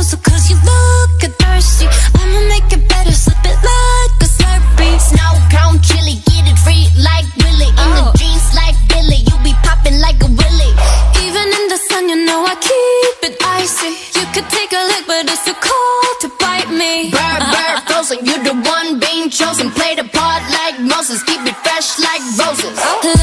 closer, cause you look thirsty. I'ma make it better, slip it like a Slurpee. Snow cone chili, get it free like Willy. In the jeans like Billy, you be popping like a Willy. Even in the sun, you know I keep it icy. You could take a lick, but it's too cold to bite me. Bird, frozen, you the one being chosen. Play the part like Moses, keep it fresh like roses.